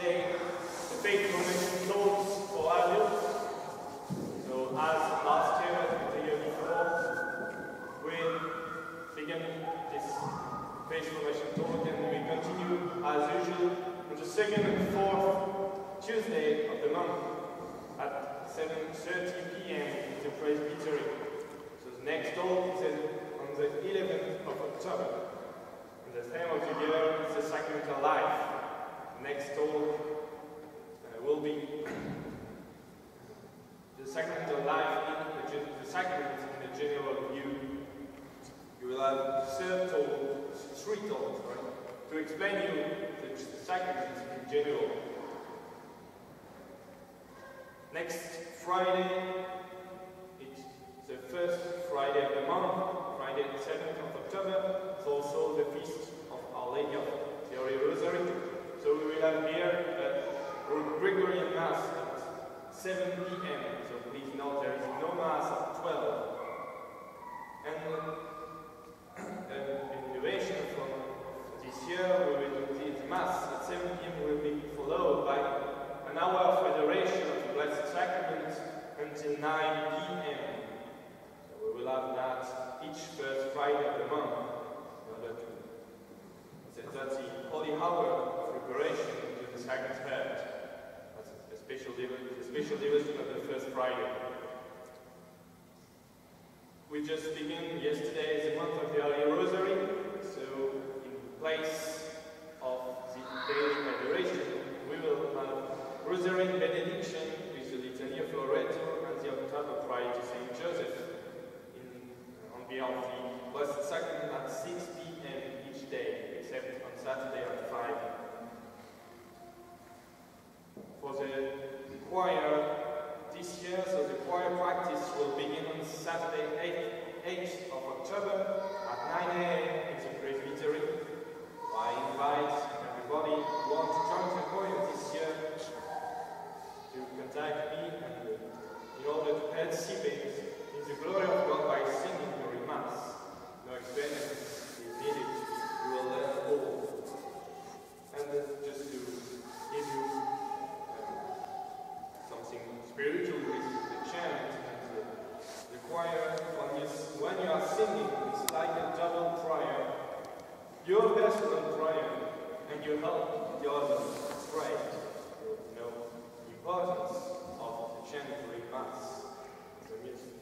today the faith moment close for adults. So as last year and the year before, we began this faith formation talk and we continue as usual on the second and fourth Tuesday of the month at 7:30 p.m. in the Presbytery. So the next talk is on the 11th of October. And the theme of the year is the sacramental life. Next talk will be the sacramental life in the sacraments in a general view. You will have three talks, right, to explain you the sacraments in general. Next Friday, it's the first Friday of the month, Friday the 7th of October. It's also the feast of Our Lady of the Holy Rosary. So we will have here a Gregorian Mass at 7 p.m. So please note there is no Mass at 12. And an innovation from this year, the Mass at 7 p.m. will be followed by an hour of adoration of the Blessed Sacrament until 9 p.m. So we will have that each first Friday of the month in order to that's the holy hour of preparation to the Sacred Heart. That's a special devotion of the first Friday. We just began yesterday the month of the Holy Rosary, so in place of the daily adoration, we will have Rosary benediction with the Litany of Loreto and the Octave Prayer to Saint Joseph on behalf of the Blessed Sacrament at 6 p.m. each day, except on Saturday at 5. For the choir this year, so the choir practice will begin on Saturday 8th of October at 9 a.m. in the Presbytery. I invite everybody who wants to join the choir this year to contact me and in order to participate in the glory of God by singing during Mass. No experience is needed. You will learn all. And just to give you something spiritual with the chant and the choir, when you are singing, it's like a double prayer. Your personal prayer, and you help the others pray. You know the importance of the chant during Mass. The music.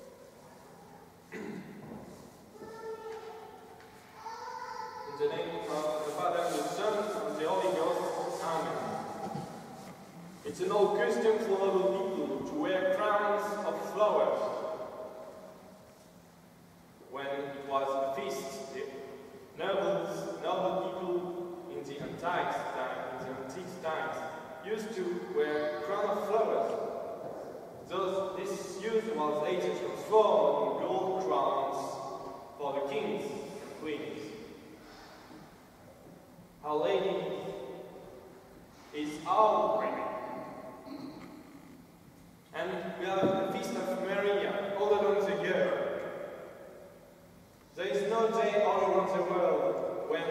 In the name of the Father, and the Son, and the Holy Ghost. Amen. It's an old custom for noble people to wear crowns of flowers. When it was a feast, the noble people in the antique times used to wear crown of flowers. This use was later transformed in gold crowns for the kings and queens. Our Lady is our queen. And we have the Feast of Maria all along the year. There is no day all around the world when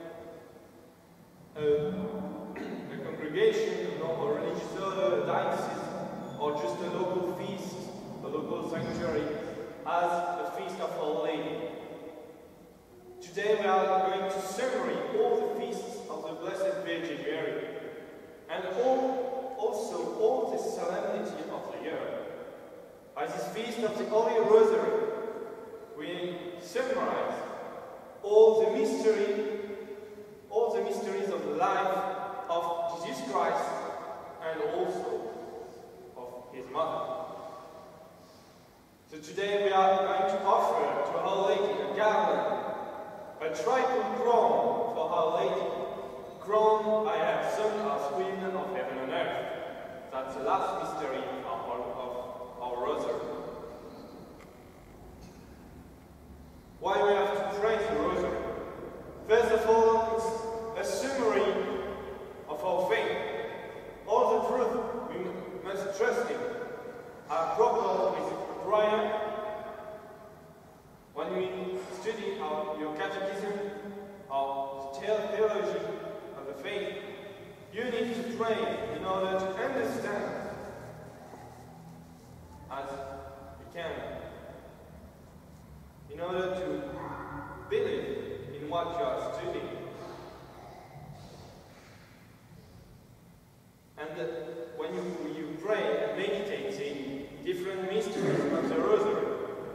a congregation, or religious order, diocese, or just a local feast, a local sanctuary, has the Feast of Our Lady. Today we are going to celebrate all the feasts of the Blessed Virgin Mary, and also all the solemnity of the year. By this Feast of the Holy Rosary, we summarize all the mysteries of the life of Jesus Christ and also of His Mother. So today we are going to offer to Our Lady a garland, a triple crown for Our Lady. Crown I have Son as Queen of heaven and earth. That's the last mystery of our Rosary. Why we have to pray the Rosary? First of all, it's a summary of our faith. All the truth we must trust in are proper with prayer. When we study your catechism, our theology of the faith, You need to pray in order to understand as you can, in order to believe in what you are studying. And when you pray and meditate in different mysteries of the Rosary,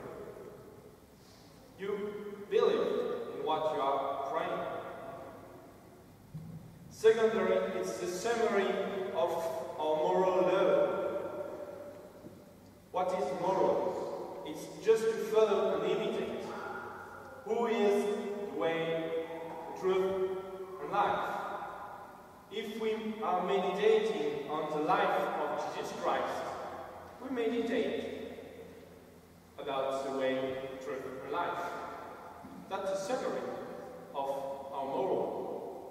you believe in what you are praying. Secondly, it's the summary of our moral level. What is moral? It's just to follow and imitate. Who is the way, the truth, and life? If we are meditating on the life of Jesus Christ, we meditate about the way, truth, and life. That's a summary of our moral.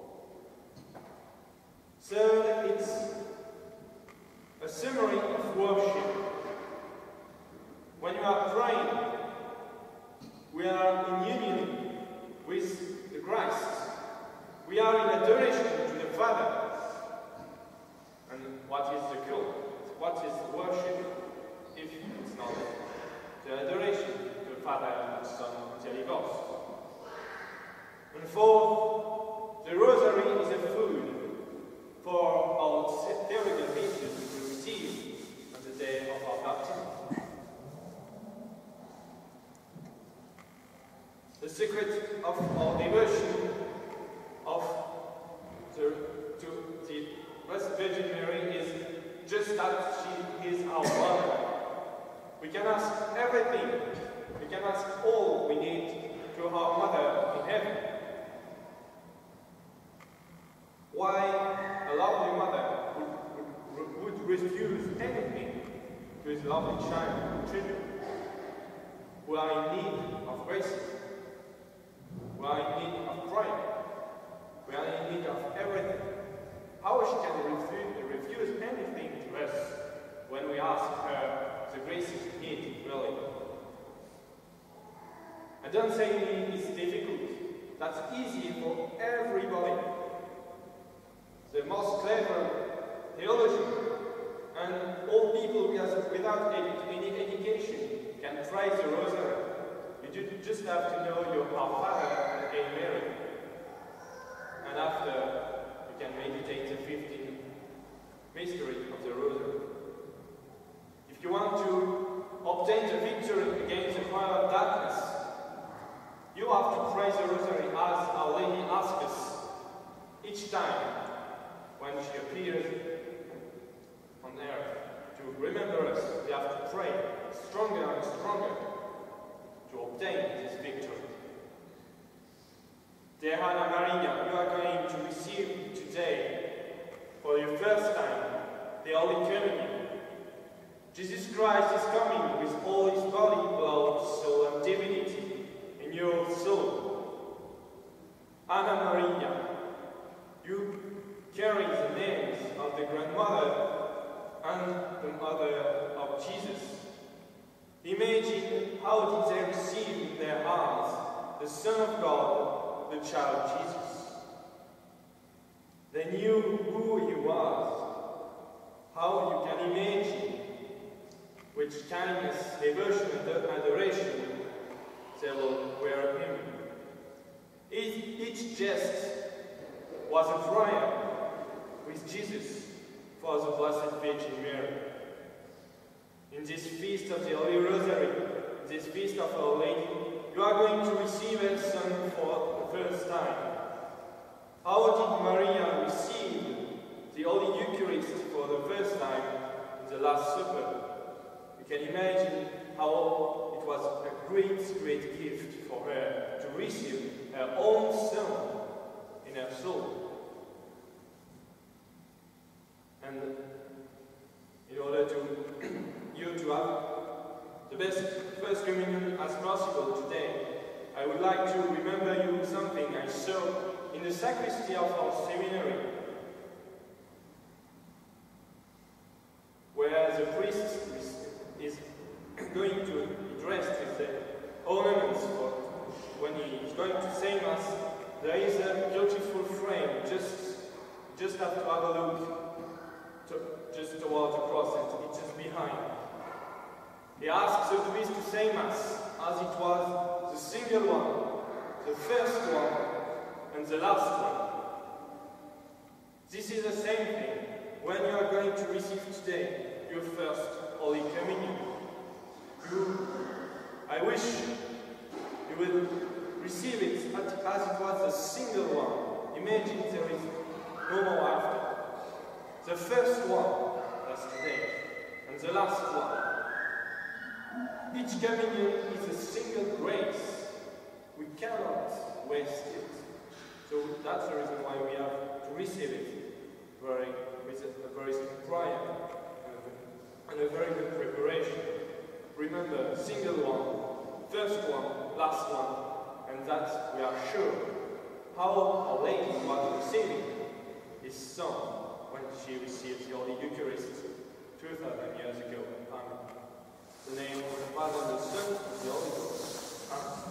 So it's a summary of worship. When you are praying, we are in union with the Christ. We are in adoration to the Father. And what is the cult? What is worship if it's not the adoration to the Father and the Son and the Holy Ghost? And fourth, the Rosary is a food for our theological teachers to receive on the day of our baptism. The secret of our devotion to the Blessed Virgin Mary is just that she is our mother. We can ask everything, we can ask all we need to our mother in heaven. Why a lovely mother would refuse anything to his lovely children who are in need of grace, who are in need of prayer, we are in need of everything. How she can refuse anything to us when we ask her the graces we need, really? I don't say it's difficult. That's easy for everybody. The most clever theologian and all people without any education can pray the Rosary. You just have to know your Our Father and Hail Mary. And after, you can meditate the 15th mystery of the Rosary. If you want to obtain the victory against the power of darkness, you have to pray the Rosary as Our Lady asks us each time when she appears on earth. To remember us, we have to pray stronger and stronger to obtain this victory. Dear Anna Maria, you are going to receive today, for your first time, the Holy Communion. Jesus Christ is coming with all his body, blood, soul, and divinity in your soul. Anna Maria, you carry the names of the grandmother and the mother of Jesus. Imagine how did they receive in their arms the Son of God, the child Jesus. They knew who he was. How you can imagine which kindness, devotion, and adoration they will wear him. Each jest was a prayer with Jesus for the Blessed Virgin Mary. In this feast of the Holy Rosary, in this feast of Our Lady, you are going to receive her Son for the first time. How did Maria receive the Holy Eucharist for the first time in the Last Supper? You can imagine how it was a great, great gift for her to receive her own Son in her soul. And in order to have the best First Communion as possible today, I would like to remember you something I saw in the sacristy of our seminary, where the priest is going to be dressed with the ornaments for when he is going to say Mass. There is a beautiful frame just just have to have a look just towards the cross, and it's just behind. He asks the priest to say Mass as it was the single one, the first one, and the last one. This is the same thing when you are going to receive today your first Holy Communion. I wish you will receive it as it was the single one. Imagine there is no more after. The first one, that's today, and the last one. Each communion is a single grace. We cannot waste it. So that's the reason why we have to receive it with a very strong prayer and a very good preparation. Remember, single one, first one, last one, and that we are sure how Our Lady was receiving His Son when she received the Holy Eucharist 2,000 years ago. Amen. In the name of the Father, and the Son, and the Holy Ghost. Amen.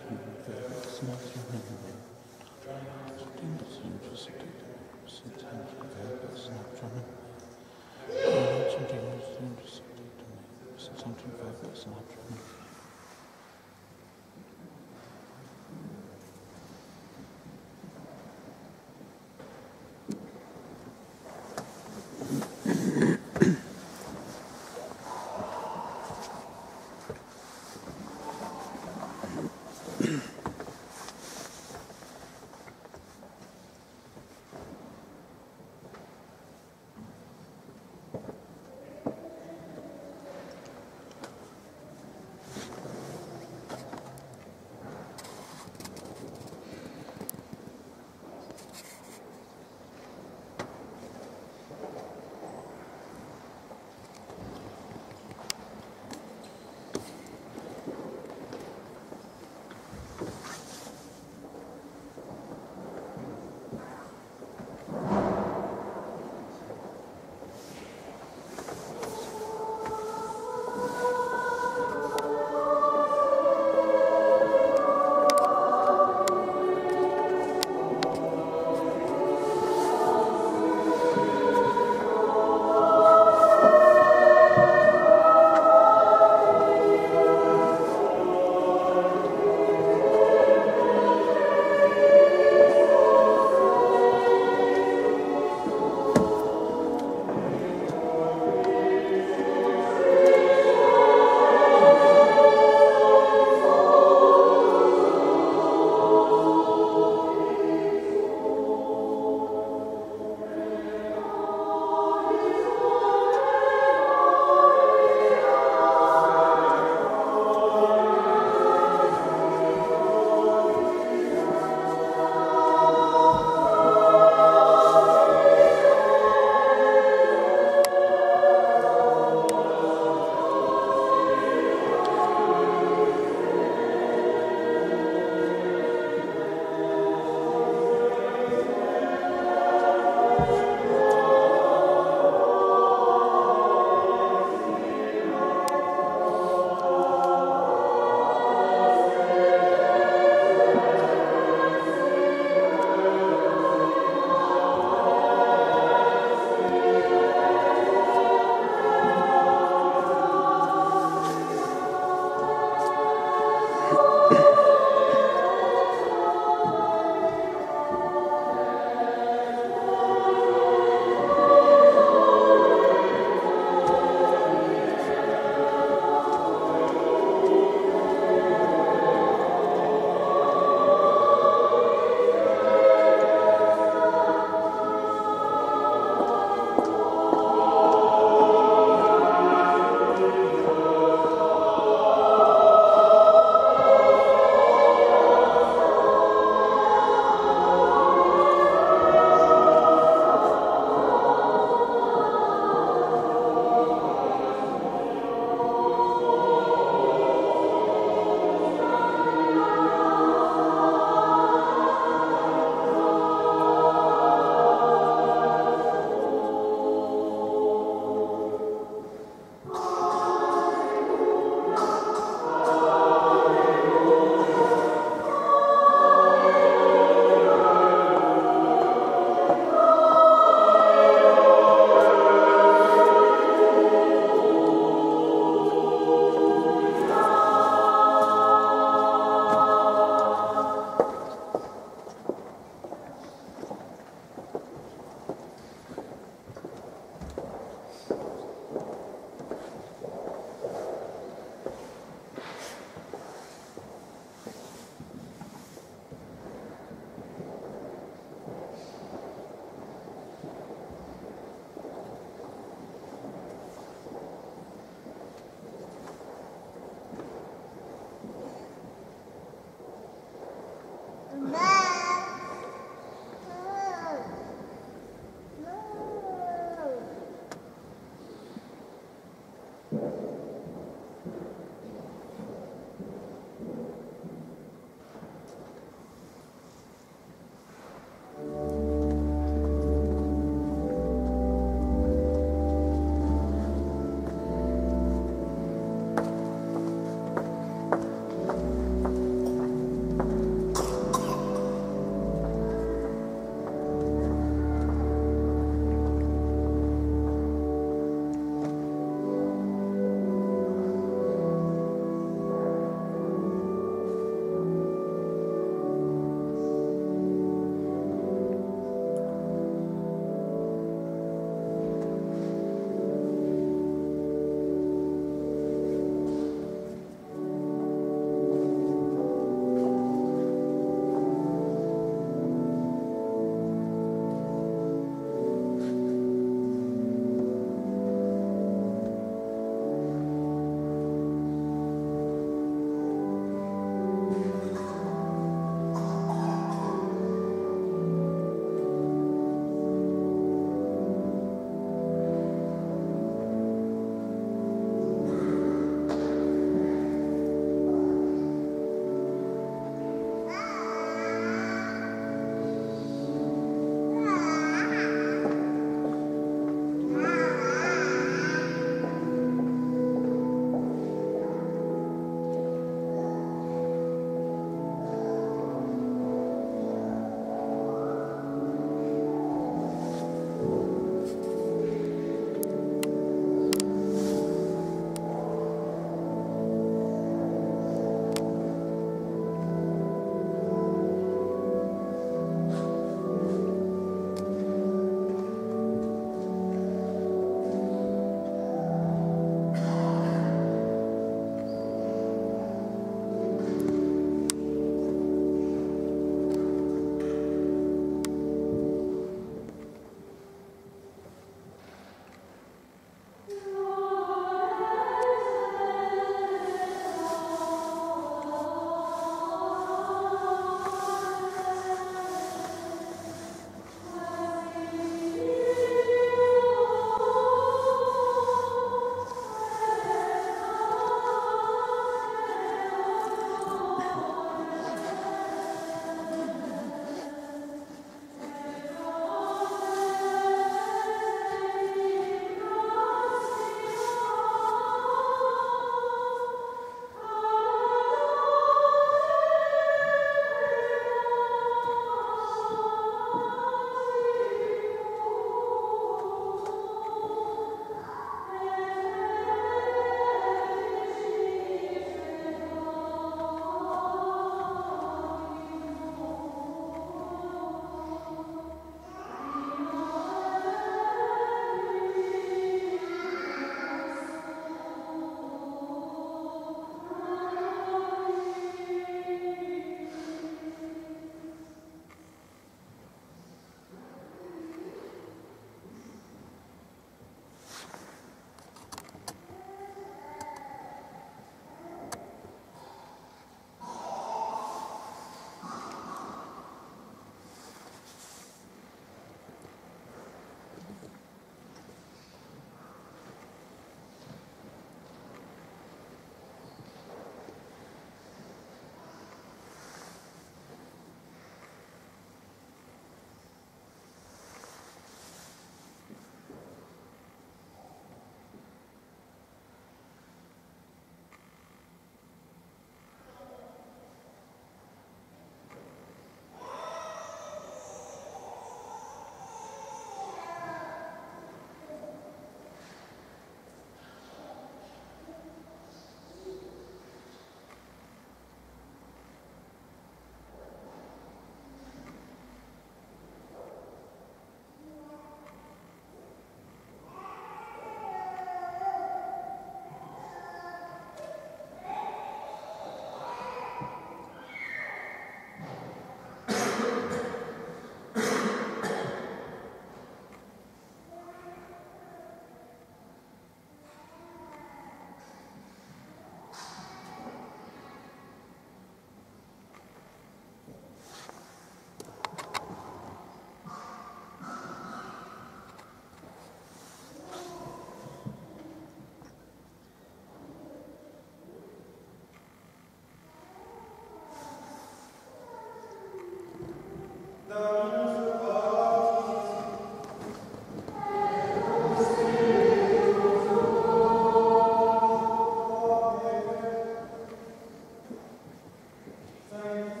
Saint